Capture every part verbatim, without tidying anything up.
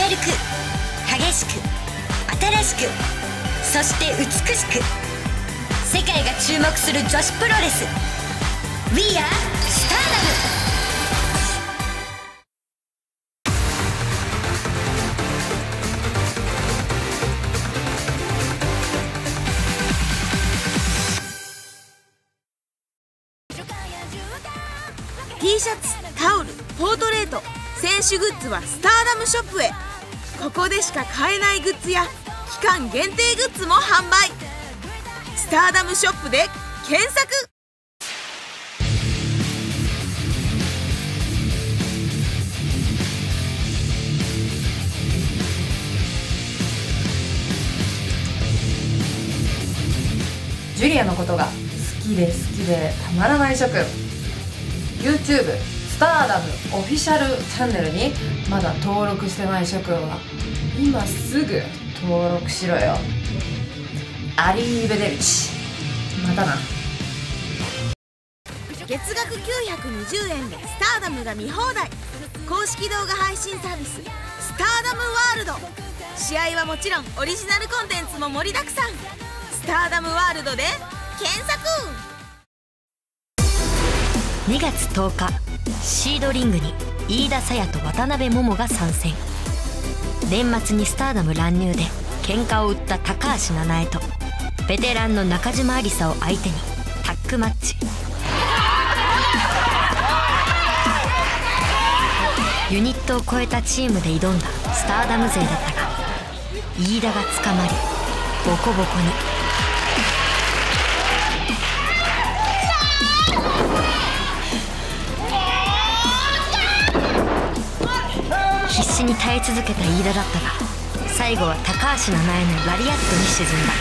明るく激しく新しくそして美しく、世界が注目する女子プロレス We are スターダム。 T シャツ、タオル、ポートレート、選手グッズはスターダムショップへ。ここでしか買えないグッズや期間限定グッズも販売。スターダムショップで検索。 ジュリアのことが好きで好きでたまらない諸君、 YouTube スターダムオフィシャルチャンネルにまだ登録してない諸君は今すぐ登録しろよ。アリーベデルチ、またな。 月額きゅうひゃくにじゅうえんでスターダムが見放題。公式動画配信サービススターダムワールド。試合はもちろんオリジナルコンテンツも盛りだくさん。スターダムワールドで検索。 にがつとおか、シードリングに飯田沙耶と渡辺桃が参戦。年末にスターダム乱入で喧嘩を売った高橋七重とベテランの中島ありさを相手にタッグマッチ。ユニットを超えたチームで挑んだスターダム勢だったが、飯田が捕まりボコボコに。必死に耐え続けた飯田だったが、最後は高橋七重のラリアットに沈んだ。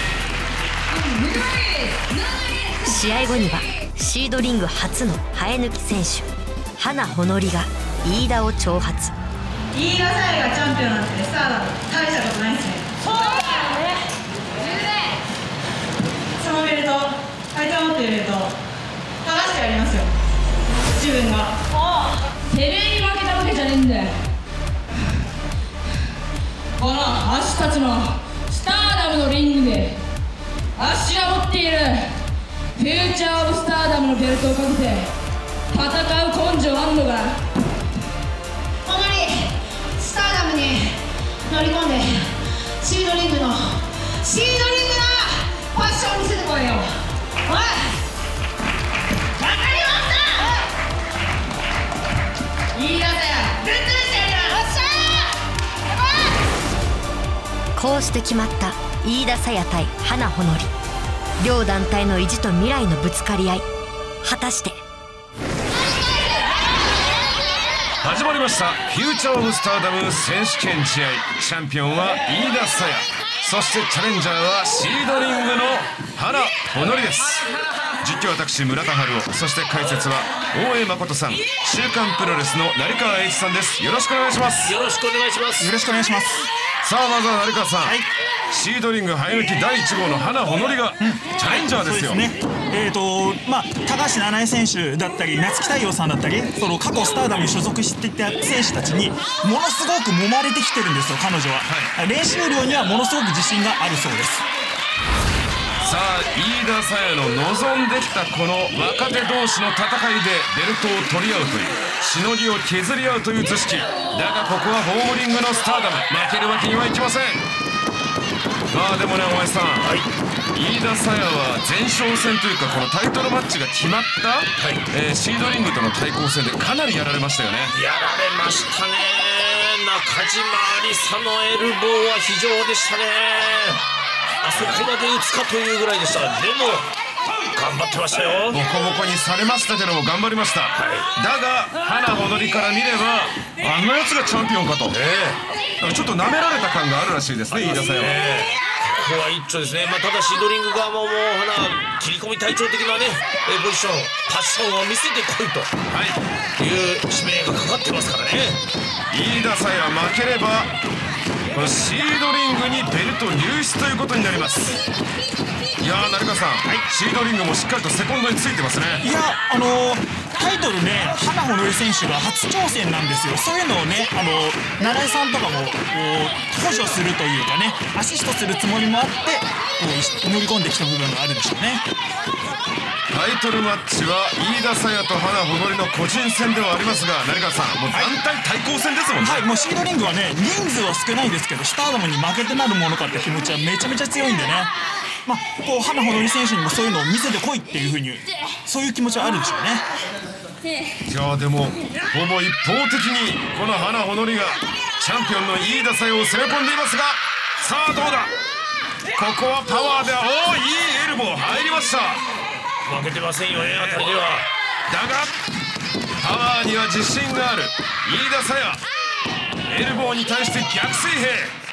試合後にはシードリング初の生え抜き選手花ほのりが飯田を挑発。 飯田沙耶がチャンピオンなんてスターダム大したことないっすね。そうだよね。そのベルト、相手が持ってるベルト剥がしてやりますよ、自分が。ああ、てめえに負けたわけじゃねえんだよ。この足たちのスターダムのリングで足が持っているフューチャーオブスターダムのベルトをかけて戦う根性あんのか。ほんまにスターダムに乗り込んでシードリングのシードリングのファッションを見せてこいよ。おい、わかりました。飯田沙耶ぶっ潰してやるよ。よっしゃー。 こうして決まった飯田沙耶対花ほのり。両団体の意地と未来のぶつかり合い。果たして始まりました。フューチャーオブスターダム選手権試合。チャンピオンは飯田沙耶、そしてチャレンジャーはシードリングの花ほのりです。実況私村田春夫、そして解説は大江誠さん、週刊プロレスの成川英一さんです。よろしくお願いします。 よろしくお願いします。 よろしくお願いします。 さあまずは成川さん、はい、シードリング生え抜きだいいち号の花ほのりがチャレンジャーですよ。 そうですね。えーとまあ、高橋七重選手だったり夏木太陽さんだったり、その過去スターダムに所属していた選手たちにものすごく揉まれてきてるんですよ、彼女は、はい、練習量にはものすごく自信があるそうです。 さあ飯田沙耶の望んできたこの若手同士の戦いでベルトを取り合うという、しのぎを削り合うという図式だが、ここはホームリングのスターダム、負けるわけにはいきません。まあでもね、お前さん、はい、飯田沙耶は前哨戦というかこのタイトルマッチが決まった、はい、えー、シードリングとの対抗戦でかなりやられましたよね。 やられましたね。中島ありさのエルボーは非常でしたね。あそこまで打つかというぐらいでした。でも頑張ってましたよ。 ボコボコにされましたけども頑張りました、はい、だが花ほのりから見ればあんなやつがチャンピオンかと、えー、ちょっと舐められた感があるらしいですね、飯田沙耶は。 ここは一丁ですね。まあ、ただシードリング側ももう花切り込み隊長的なねポジションパッションを見せてこいと、はい、いう使命がかかってますからね。 飯田沙耶負ければこのシードリングにベルト流出ということになります。 いやー成川さん、はい、シードリングもしっかりとセコンドについてますね。 いやあのー、タイトルね花穂典選手が初挑戦なんですよ。そういうのをねあの七重さんとかもこう補助するというかねアシストするつもりもあってこう乗り込んできた部分があるでしょうね。 タイトルマッチは飯田沙耶と花穂典の個人戦ではありますが成川さんもう団体対抗戦ですもんね。 はい、もうシードリングはね人数は少ないですけどスターダムに負けてなるものかって気持ちはめちゃめちゃ強いんでね、まあこう花穂典選手にもそういうのを見せてこいっていう風にそういう気持ちはあるでしょうね。 いやでもほぼ一方的にこの花穂典がチャンピオンの飯田沙耶を攻め込んでいますが、さあどうだ、ここはパワーでおおいいエルボー入りました。 負けてませんよねあたりでは。 だがパワーには自信がある飯田沙耶、エルボーに対して逆水平。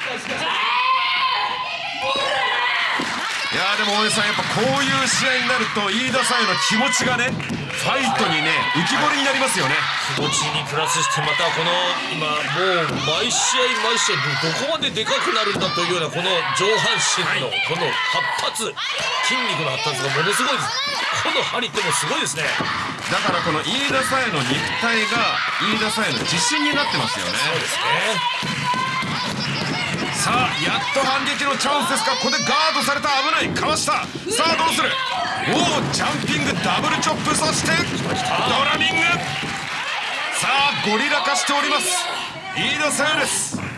いやーでも大江さんやっぱこういう試合になると飯田沙耶の気持ちがねファイトにね浮き彫りになりますよね。 気持ちにプラスしてまたこの今もう毎試合毎試合どこまででかくなるんだというようなこの上半身のこの発達、筋肉の発達がものすごいです。この張り手もすごいですね。 だからこの飯田沙耶の肉体が飯田沙耶の自信になってますよね。 そうですね。 さあやっと反撃のチャンスですがここでガードされた、危ない、かわした。さあどうする、おおジャンピングダブルチョップ、そしてドラミング。さあゴリラ化しております飯田沙耶です。バ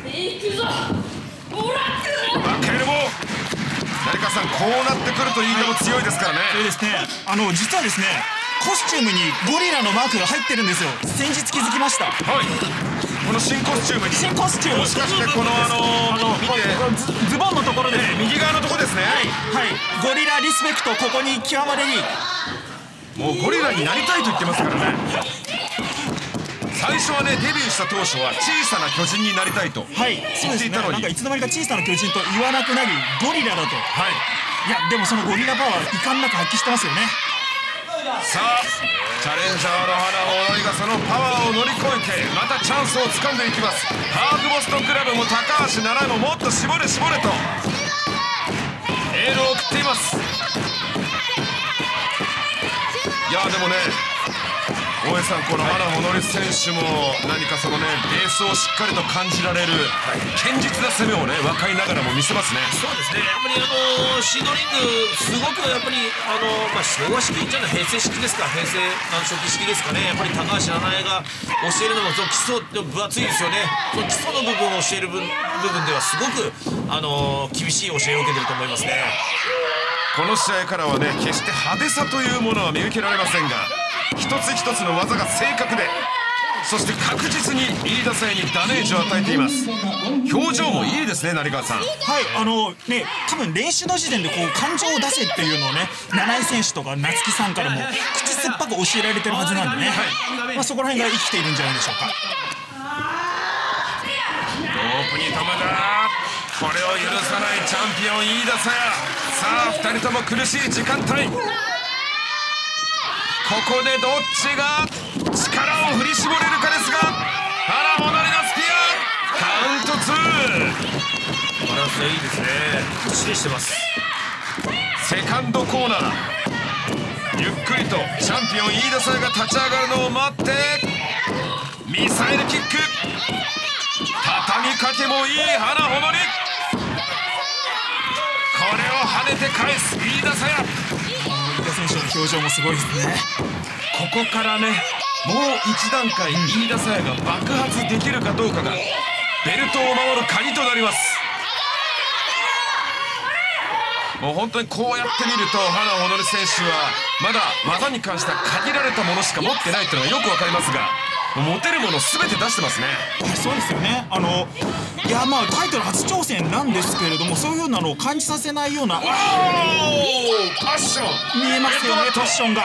ックエルボー、成川さんこうなってくると飯田も強いですからね。 そうですね、あの実はですねコスチュームにゴリラのマークが入ってるんですよ。先日気づきました。 はい、この新コスチュームに新コスチューム、 もしかしてこのあのー、見てズボンのところです、ね、 右側のところですね。 はい、はい、ゴリラリスペクト、ここに極まれにもうゴリラになりたいと言ってますからね。最初はねデビューした当初は小さな巨人になりたいとはい言っていたのに、 なんかいつの間にか小さな巨人と言わなくなりゴリラだと。はい、いやでもそのゴリラパワー遺憾なく発揮してますよね。 さあチャレンジャーの花穂典がそのパワーを乗り越えてまたチャンスを掴んでいきます。ハーフボストンクラブも高橋七重ももっと絞れ絞れとエールを送っています。いやでもね大江さん、この花穂典選手も何かそのねベースをしっかりと感じられる堅実な攻めをね若いながらも見せますね。 そうですね、やっぱりあのシードリングすごくやっぱりあの、まあ、昭和式じゃない平成式ですか、平成何初期式ですかね。やっぱり高橋七重が教えるのもその基礎って分厚いですよね。その基礎の部分を教える部分ではすごくあの厳しい教えを受けてると思いますね。 この試合からはね決して派手さというものは見受けられませんが一つ一つの技が正確でそして確実に飯田沙耶にダメージを与えています。表情もいいですね成川さん。 はい、あのね多分練習の時点でこう感情を出せっていうのをね七重選手とか夏木さんからも口酸っぱく教えられてるはずなんでね、はい、まあ、そこら辺が生きているんじゃないでしょうか。 ロープに止めた、これを許さないチャンピオン飯田沙耶。さあふたりとも苦しい時間帯、ここでどっちが力を振り絞れるかですが花穂典のスピアカウントツー、 バランスがいいですね。きっちりしてます。 セカンドコーナー、ゆっくりとチャンピオン飯田沙耶が立ち上がるのを待ってミサイルキック、畳みかけもいい花穂典、これを跳ねて返す飯田沙耶。 飯田選手の表情もすごいですね。 ここからねもう一段階飯田沙耶が爆発できるかどうかがベルトを守る鍵となります。もう本当にこうやって見ると花穂典選手はまだ技に関しては限られたものしか持ってないというのがよくわかりますが持てるもの全て出してますね。 そうですよね。あのいやまあタイトル初挑戦なんですけれどもそういうようなのを感じさせないようなパッション見えますよね。パッションが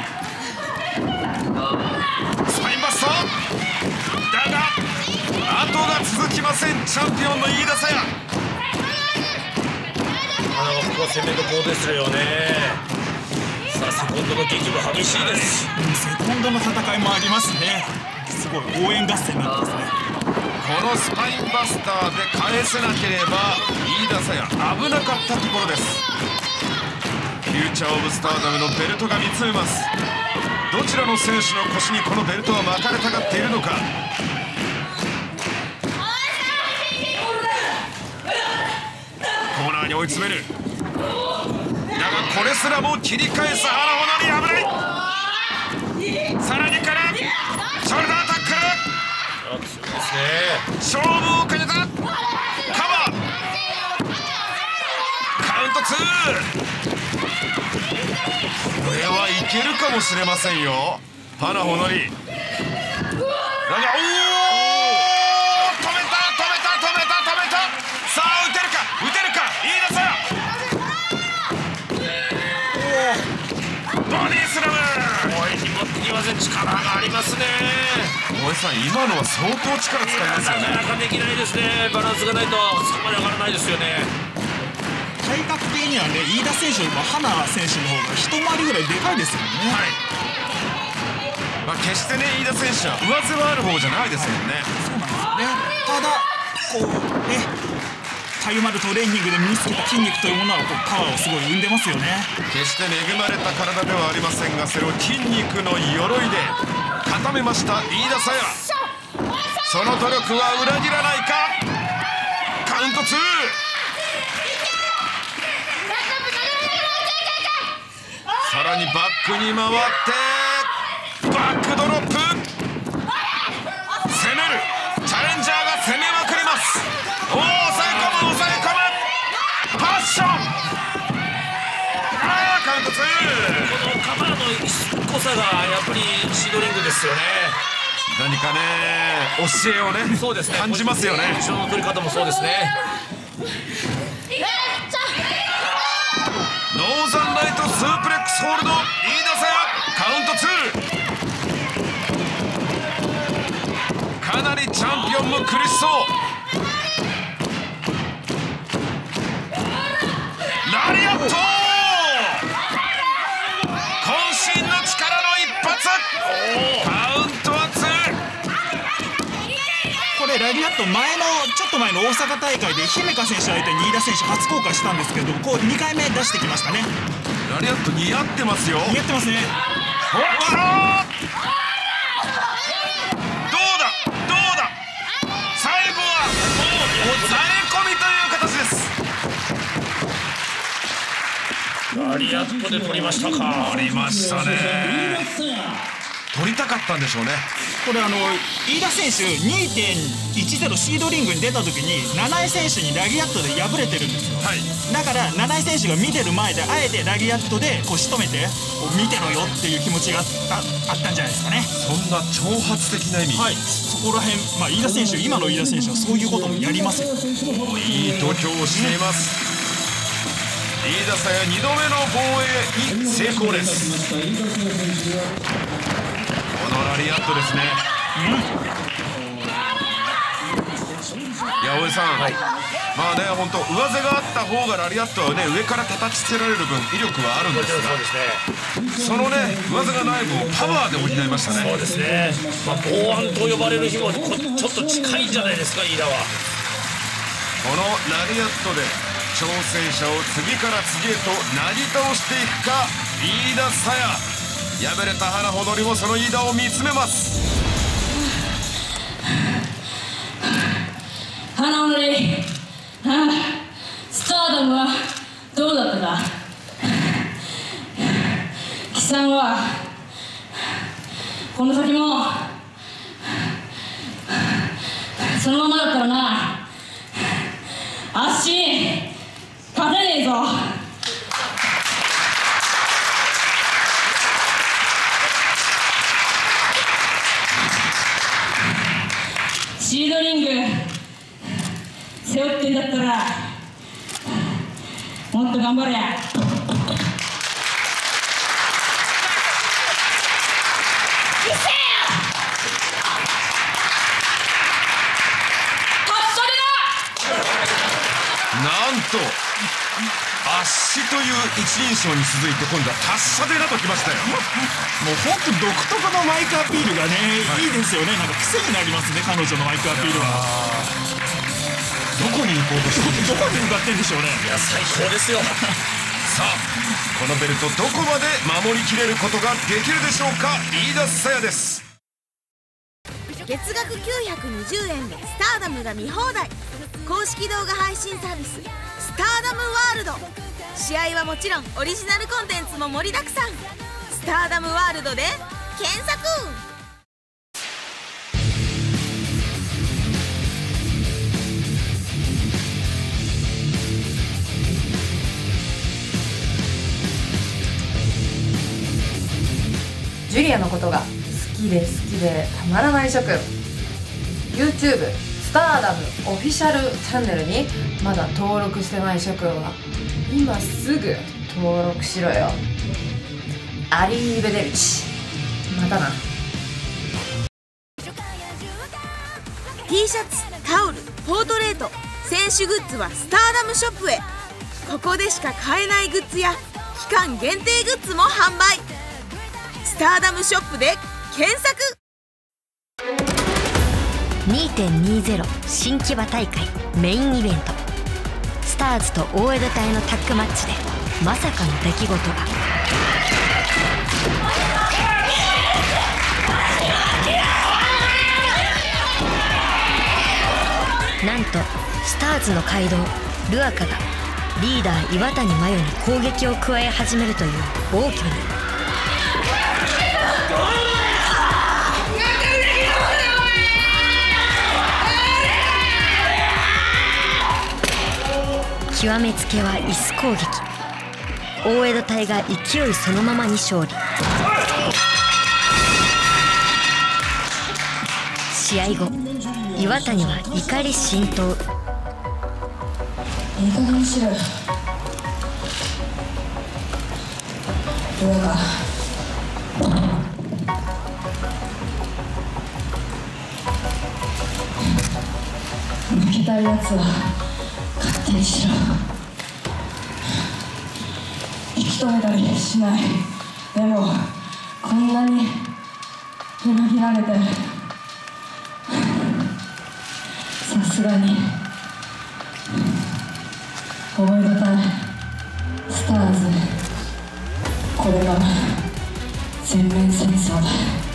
スパインバストだが後が続きませんチャンピオンの飯田沙耶。 あのここは攻めどころですよね。さあセコンドの激務激しいです。 セコンドの戦いもありますね。すごい応援合戦になってますね。 このスパインバスターで返せなければ飯田沙耶危なかったところです。 フューチャーオブスターダムのベルトが見つめます。どちらの選手の腰にこのベルトは巻かれたがっているのか。コーナーに追い詰める。だがこれすらも切り返す腹ほどに危ない。さらにからショルダータックル。勝負をかけたカバー。カウントツー。これはいけるかもしれませんよ。花ほのり。だがおお、止めた止めた止めた止めた。さあ打てるか打てるか。いいです。ボディスラム。 おい、にもにません。力がありますね。 大江さん、今のは相当力使いますよね。 なかなかできないですね。バランスがないとそこまで上がらないですよね。 体格的にはね、飯田選手よりも花選手の方が一回りぐらいでかいですよね。 はい。まあ決してね、飯田選手は上背はある方じゃないですもんね。 そうなんですよね。ただこうね、たゆまるトレーニングで身につけた筋肉というものはこうパワーをすごい生んでますよね。 決して恵まれた体ではありませんが、それを筋肉の鎧で固めました飯田沙耶。その努力は裏切らないか。カウントツー。さらにバックに回ってバックドロップ。攻める。チャレンジャーが攻めまくります。おお、抑え込む抑え込む。パッション。ああ、カウントツー。 このカバーのしつこさがやっぱりシードリングですよね。 何かね、教えをね、 そうですね、 感じますよね。 後ろの取り方もそうですね。 ノーザンライトスープレックスホールド。飯田沙耶、カウントツー。かなりチャンピオンも苦しそう。ラリアット。渾身の力の一発。カウントはツー。 これラリアット前のちょっと前の大阪大会で姫香選手相手に飯田選手初公開したんですけど、こうにかいめ出してきましたね。 ラリアット似合ってますよ。 似合ってますね。 ほらどうだどうだ。最後はもう抑え込みという形です。 ラリアットで取りましたか。 取りましたね。取りたかったんでしょうね。 これあの飯田選手 にてんいちゼロ シードリングに出た時に七重選手にラリアットで敗れてるんですよ。 はい。 だから七重選手が見てる前であえてラリアットでこう仕留めてこう見てろよっていう気持ちがあったあったんじゃないですかね。 そんな挑発的な意味。 はい。そこら辺、まあ飯田選手、今の飯田選手はそういうこともやりますよ。 いい度胸をしています。飯田沙耶にどめの防衛に成功です。このラリアットですね。うん、いや大江さん、はい、まあね、本当上背があった方がラリアットはね、上から叩きつけられる分威力はあるんですが、そのね上背がない分パワーで補いましたね。 そうですね。まあ剛腕と呼ばれる日もちょっと近いんじゃないですか、飯田は。 このラリアットで挑戦者を次から次へとなぎ倒していくか飯田沙耶。敗れた花ほどりもその飯田を見つめます。 花ほどり、スターダムはどうだったか。貴さんはこの先もそのままだったらな、足に勝てねえぞ。シードリング背負ってんだったらもっと頑張れ。 なんと圧死という一人称に続いて今度は達者でなときましたよ。 もう本当独特のマイクアピールがね、はい、いいですよね。なんか癖になりますね、彼女のマイクアピールは。 どこに行こうとしてるんでしょう、 どこに向かってんでしょうね。 いや最高ですよ。 さあこのベルトどこまで守りきれることができるでしょうか。飯田紗耶です。 月額きゅうひゃくにじゅうえんでスターダムが見放題。公式動画配信サービススターダムワールド。試合はもちろんオリジナルコンテンツも盛りだくさん。スターダムワールドで検索。 ジュリアのことが好きで好きでたまらない諸君、 YouTube スターダムオフィシャルチャンネルにまだ登録してない諸君は今すぐ登録しろよ。アリーベデルチ、またな。 T シャツ、タオル、ポートレート、選手グッズはスターダムショップへ。ここでしか買えないグッズや期間限定グッズも販売。スターダムショップで検索。 にてんにゼロ 新木場大会メインイベント、スターズと大江戸隊のタッグマッチでまさかの出来事が。なんとスターズの怪童ルアカがリーダー岩谷真由に攻撃を加え始めるという暴挙に。極めつけは椅子攻撃。大江戸隊が勢いそのままに勝利。試合後岩谷は怒り心頭。 いい加減にしろよ。どうか負けたいやつは勝手にしろ。引き止めたりしない。でもこんなに裏切られてさすがに大江戸隊スターズ、これが全面戦争だ。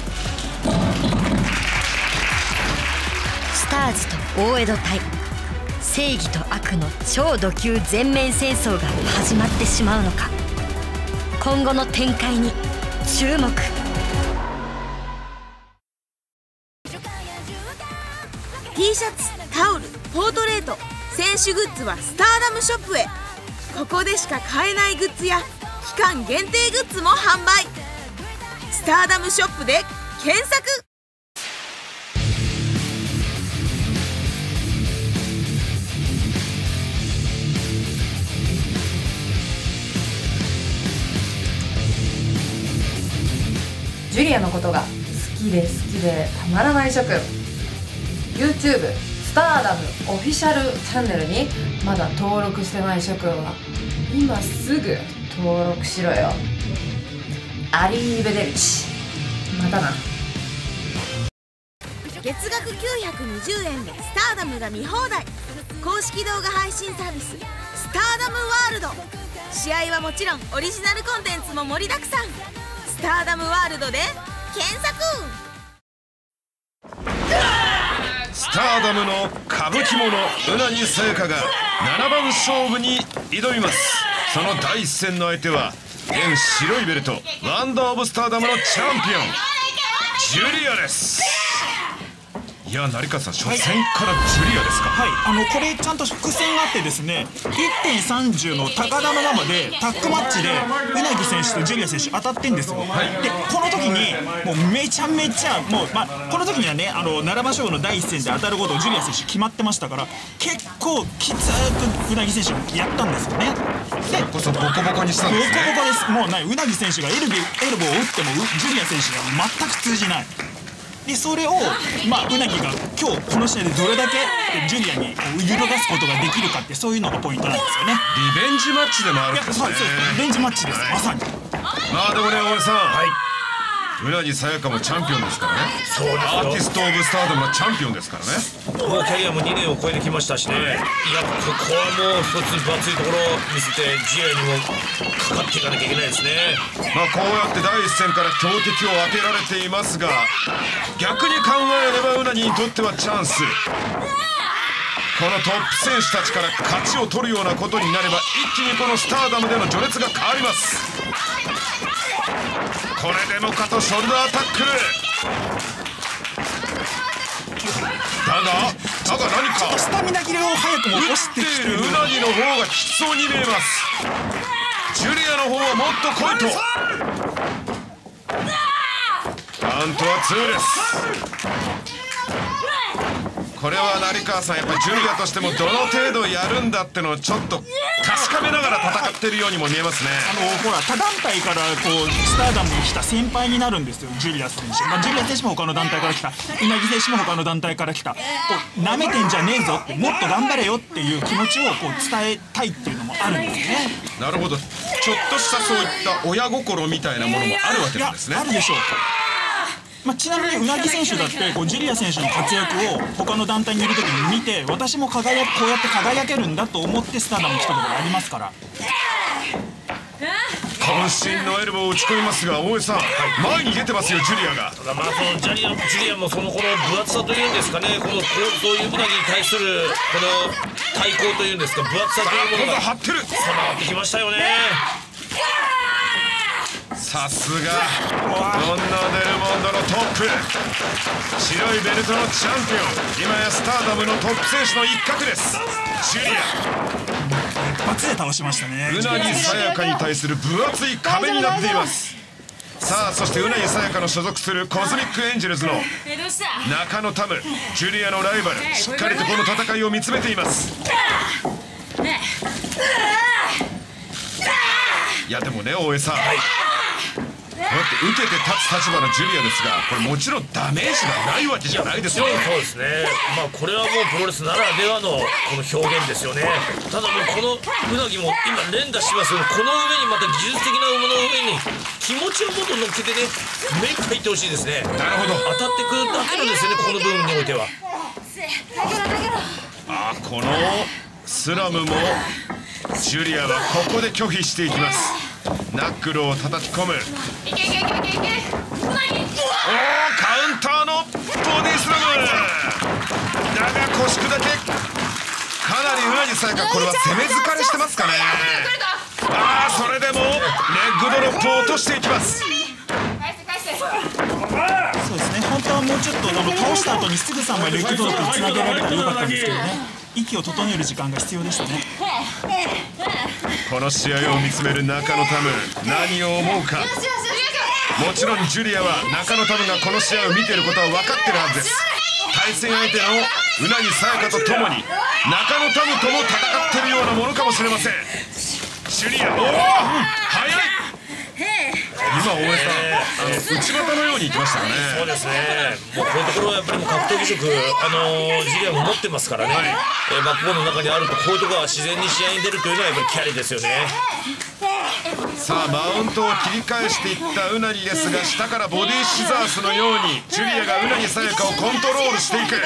スターズと大江戸隊、正義と悪の超ド級全面戦争が始まってしまうのか。今後の展開に注目。 T シャツ、タオル、ポートレート、選手グッズはスターダムショップへ。ここでしか買えないグッズや期間限定グッズも販売。スターダムショップで検索。 ジュリアのことが好きで好きでたまらない諸君、 YouTube スターダムオフィシャルチャンネルにまだ登録してない諸君は今すぐ登録しろよ。アリーベデルチ、またな。 月額きゅうひゃくにじゅうえんでスターダムが見放題。公式動画配信サービススターダムワールド。試合はもちろんオリジナルコンテンツも盛りだくさん。スターダムワールドで検索。 スターダムの歌舞伎者うなぎさやかがななばん勝負に挑みます。その第一戦の相手は現白いベルトワンダーオブスターダムのチャンピオンジュリアです。いや成川さん、初戦からジュリアですか。 はい、あのこれちゃんと伏線があってですね、 いってんさんじゅう の高田馬場でタッグマッチでうなぎ選手とジュリア選手当たってんですよ、はい、でこの時にもうめちゃめちゃもう、まあ、この時にはねあのななばん勝負のだいいっ戦で当たることをジュリア選手決まってましたから、結構きつくうなぎ選手やったんですよね。 それこそボコボコにしたんですね。 ボコボコです。もうないうなぎ選手がエルビエルボーを打ってもジュリア選手が全く通じない。でそれを、まあ、うなぎが今日この試合でどれだけジュリアに揺るがすことができるかって、そういうのがポイントなんですよね。 リベンジマッチでもあるんですね。 いや、そうです、リベンジマッチです、まさに。 まあでもね大江さん、はい、 うなぎさやかもチャンピオンですからね。 そうですよ。 アーティスト・オブ・スターダムのチャンピオンですからね。 もうキャリアもにねんを超えてきましたしね、いやここはもう一つ分厚いところを見せてジアにもかかっていかなきゃいけないですね。 まあこうやって第一線から強敵を当てられていますが、逆に考えればうなぎにとってはチャンス。このトップ選手たちから勝ちを取るようなことになれば、一気にこのスターダムでの序列が変わります。これでもかとショルダータックルだがだが何かスタミナ切れを早くも落と打っていしてきている。 るうなぎの方がきつそうに見えます。ジュリアの方はもっと来いと。カウントはツーです。これは成川さん、やっぱりジュリアとしてもどの程度やるんだってのをちょっと確かめながら戦ってるようにも見えますね。 あのほら他団体からこうスターダムに来た先輩になるんですよ、ジュリア選手。まあ、ジュリア選手も他の団体から来た、うなぎ選手も他の団体から来た。こう舐めてんじゃねえぞって、もっと頑張れよっていう気持ちをこう伝えたいっていうのもあるんですね。 なるほど、ちょっとしたそういった親心みたいなものもあるわけなんですね。 あるでしょう。まあ、ちなみにうなぎ選手だってこうジュリア選手の活躍を他の団体にいる時に見て、私も輝こうやって輝けるんだと思ってスターダムに来たことがありますから。 渾身のエルボーを打ち込みますが、大江さん、前に出てますよジュリアが。 ただまあそのジャリアジュリアもそのこの分厚さというんですかね、このこうそういううなぎに対するこの対抗というんですか、分厚さというものが張ってる。 備わってきましたよね。 さすがドンナ・デルモンドのトップ、白いベルトのチャンピオン、今やスターダムのトップ選手の一角です。ジュリア一発で倒しましたね。 うなぎさやかに対する分厚い壁になっています。さあそしてうなぎさやかの所属するコズミックエンジェルズの中野タム、ジュリアのライバル、しっかりとこの戦いを見つめています。いやでもね大江さん、はい、こうやって受けて立つ立場のジュリアですが、これもちろんダメージがないわけじゃないですよね。 そうですね、まあこれはもうプロレスならではのこの表現ですよね。ただもうこのうなぎも今連打しますけど、この上にまた技術的なものの上に気持ちをもっと乗っけてね、目いっぱいいってほしいですね。 なるほど、 当たってくるだけなんですよね、この部分においては。 あー、このスラムもジュリアはここで拒否していきます。ナックルを叩き込む。おー、カウンターのボディスラムだが腰砕け、かなりうなぎさやかこれは攻め疲れしてますかね。あー、それでもレッグドロップを落としていきます。 そうですね、本当はもうちょっとあの倒した後にすぐさまレッグドロップにつなげられたらよかったんですけどね、息を整える時間が必要でしたね。 この試合を見つめる中野タム、何を思うか。もちろんジュリアは中野タムがこの試合を見ていることは分かってるはずです。対戦相手のうなぎさやかとともに中野タムとも戦っているようなものかもしれません。ジュリア、おお、速い。今大江さん、あの内股のようにいきましたよね。 そうですね、もうこういうところはやっぱりもう格闘技色、あのー、ジュリアも持ってますからね、はい、えー、バックボーンの中にあるとこういうところは自然に試合に出るというのはやっぱりキャリーですよね。 さあマウントを切り返していったうなぎですが、下からボディシザースのようにジュリアがうなぎさやかをコントロールしていく。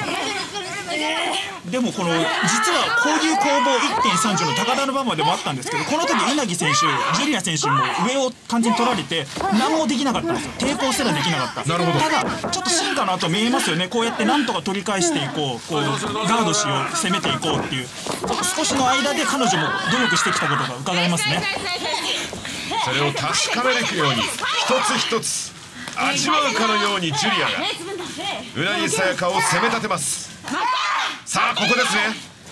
でもこの実は交流攻防 いってんさん の高田の馬場でもあったんですけど、この時うなぎ選手、ジュリア選手も上を完全に取られて何もできなかったんですよ。抵抗すらできなかった。 なるほど。 ただちょっと進化の後見えますよね。こうやってなんとか取り返していこう、こうガードしよう、攻めていこうっていう、少しの間で彼女も努力してきたことが伺えますね。 それを確かめていくように、一つ一つ味わうかのようにジュリアがうなぎさやかを攻め立てます。さあここですね。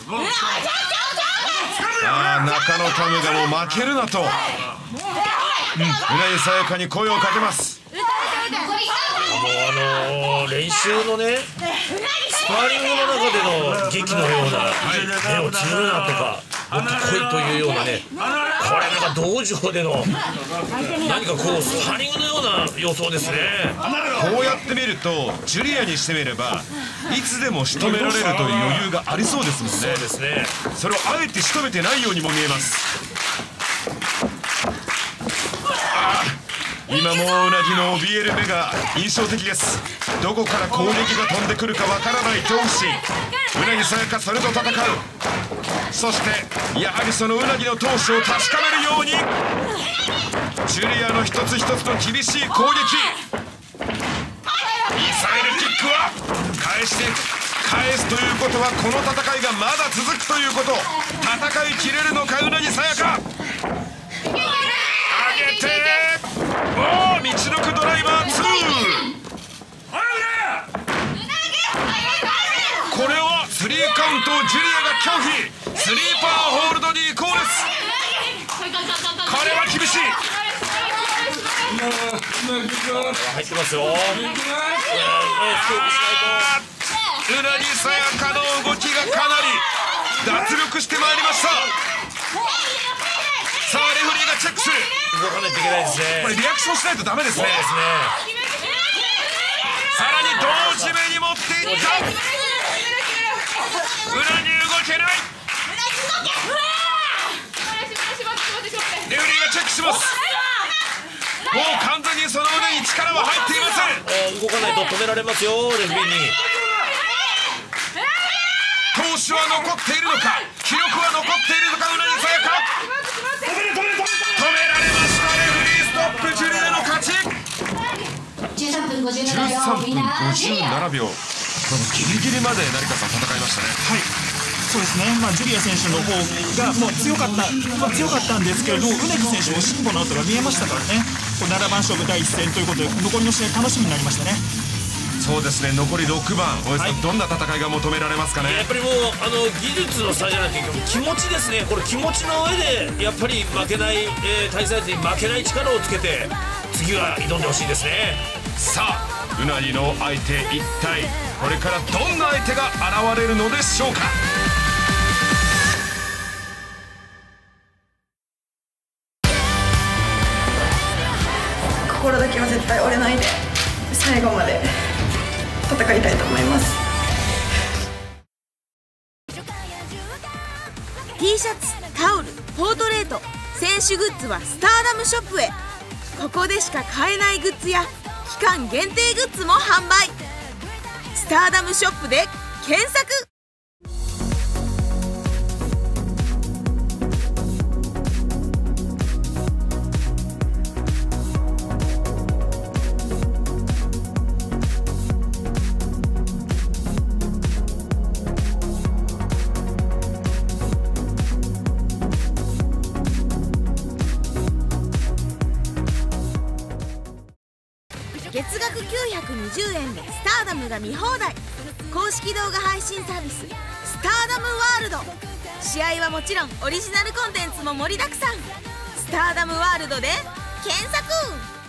ああ、中野タムがもう負けるなと、うん、うなぎさやかに声をかけます。 もうあのー、練習のね、スパーリングの中での劇のような、目をつぶるなとか、もっと来いというようなね、これなんか道場での何かこうスパーリングのような予想ですね。 こうやって見るとジュリアにしてみればいつでも仕留められるという余裕がありそうですもんね。 そうですね。 それをあえて仕留めてないようにも見えます。ああ、 今もうなぎの怯える目が印象的です。どこから攻撃が飛んでくるかわからない恐怖心。うなぎさやかそれと戦う。そしてやはりそのうなぎの闘志を確かめるようにジュリアの一つ一つの厳しい攻撃。ミサイルキックは返して返すということはこの戦いがまだ続くということ。戦いきれるのかうなぎさやか。上げておお道のくドライバーツー。これはスリーカウントをジュリアが拒否。スリーパーホールドに移行です。これは厳しい。 入ってますよ。 うなぎさやかの動きがかなり脱力してまいりました。さあレフェリーがチェックする。 動かないといけないですね。 これリアクションしないとダメですね。さらに同時目に持っていった。うなぎ動けない。レフェリーがチェックします。もう完全にその腕に力は入っていません。 動かないと止められますよレフェリーに。 闘志は残っているのか、記録は残っているのか、うなぎさやか。止められました。レフェリーストップ、ジュリアの勝ち。 じゅうさんぷんごじゅうななびょう。 じゅうさんぷんごじゅうななびょう。ギリギリまで成田さん戦いましたね。 はい、そうですね、まあ、ジュリア選手の方がもう強かった、まあ、強かったんですけれど、うなぎ選手も進歩の後が見えましたからね。こうななばん勝負だいいっ戦ということで残りの試合楽しみになりましたね。 そうですね、残りろくばん、大江さん、はい、どんな戦いが求められますかね。 やっぱりもうあの技術の差じゃなくて気持ちですね。これ気持ちの上でやっぱり負けない、えー、対戦相手に負けない力をつけて次は挑んでほしいですね。 さあうなぎの相手、一体これからどんな相手が現れるのでしょうか。 心だけは絶対折れないで最後まで戦いたいと思います。 T シャツ、タオル、ポートレート、選手グッズはスターダムショップへ。ここでしか買えないグッズや期間限定グッズも販売。スターダムショップで検索。月額きゅうひゃくにじゅうえんでスターダムが見放題。公式動画配信サービススターダムワールド。試合はもちろんオリジナルコンテンツも盛りだくさん。スターダムワールドで検索。